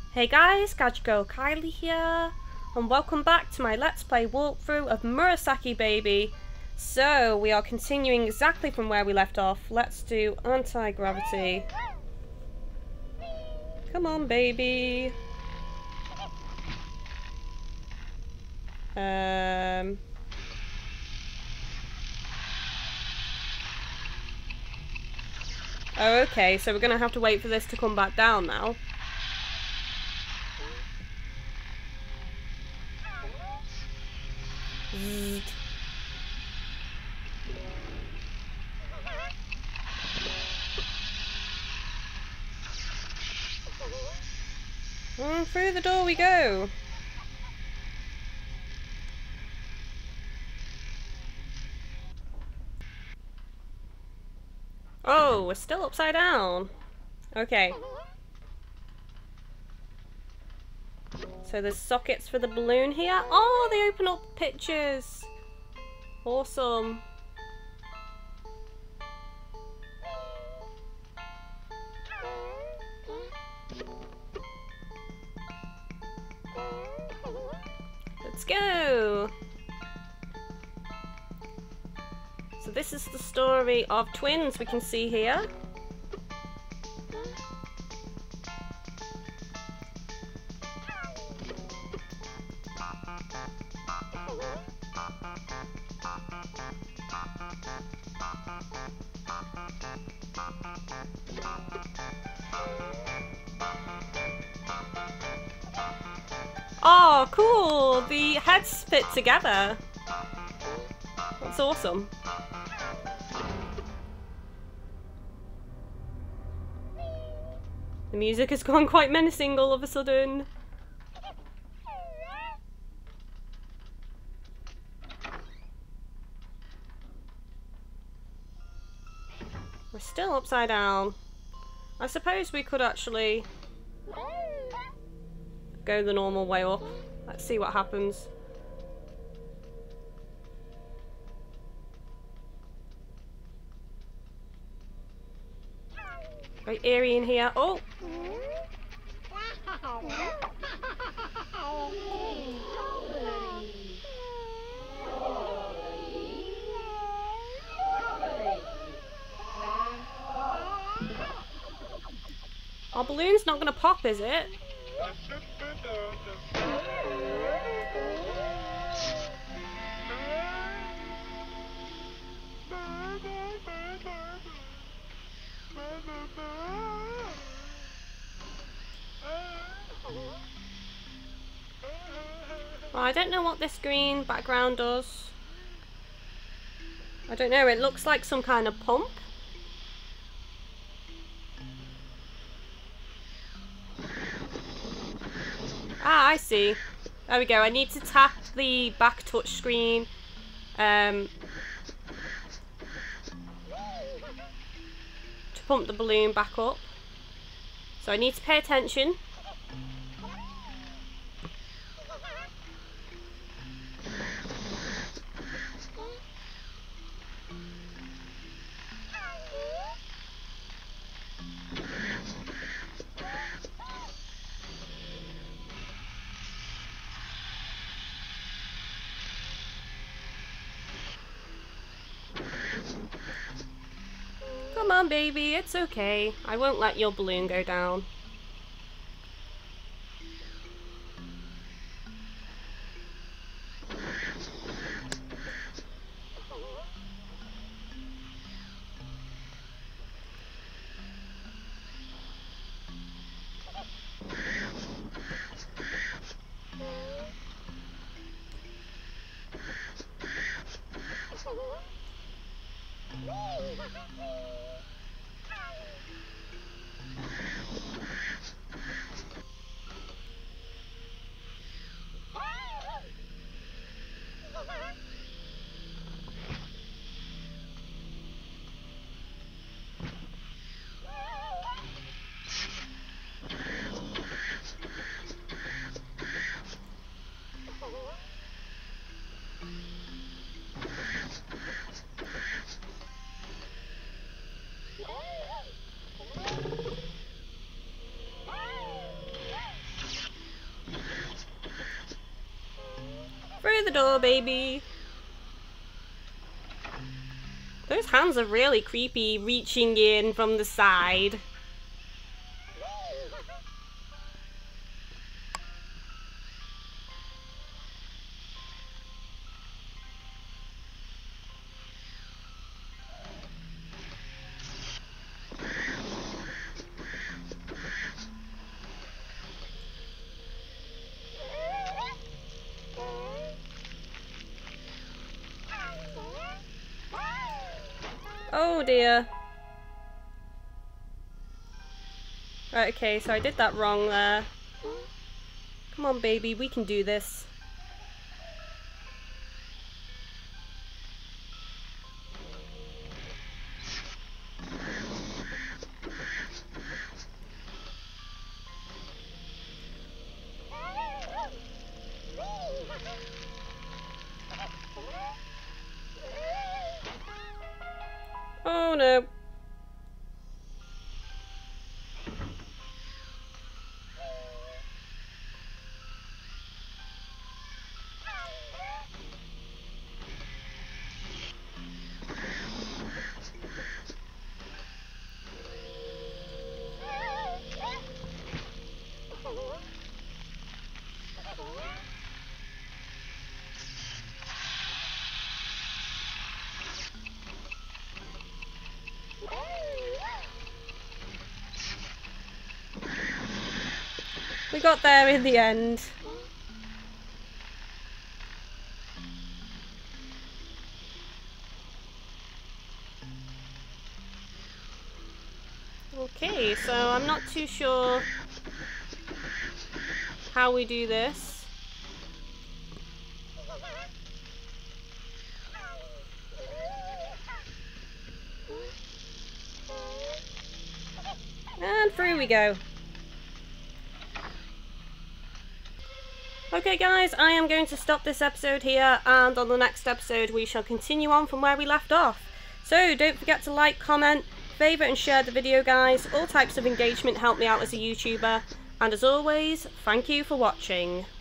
Hey guys, Gadget Girl Kylie here, and welcome back to my Let's Play walkthrough of Murasaki Baby. So, we are continuing exactly from where we left off. Let's do anti-gravity. Come on, baby. Oh, okay, so we're gonna have to wait for this to come back down now. Zzz. Through the door we go. Oh, we're still upside down. Okay. So there's sockets for the balloon here. Oh, they open up pictures. Awesome. Let's go. So this is the story of twins we can see here. Oh, cool! The heads fit together. That's awesome. The music has gone quite menacing all of a sudden. We're still upside down. I suppose we could actually go the normal way up. Let's see what happens. Very eerie in here. Oh! Our balloon's not gonna pop, is it? Well, I don't know what this green background does. I don't know, it looks like some kind of pump. Ah, I see. There we go. I need to tap the back touch screen to pump the balloon back up. So I need to pay attention. Come on, baby, it's okay. I won't let your balloon go down. the door, baby. Those hands are really creepy, reaching in from the side. Oh dear. Right, okay, so I did that wrong there. Come on, baby, we can do this. Oh no. We got there in the end. Okay, so I'm not too sure how we do this. And through we go. Okay guys, I am going to stop this episode here, and on the next episode we shall continue on from where we left off. So don't forget to like, comment, favourite and share the video guys. All types of engagement help me out as a YouTuber. And as always, thank you for watching.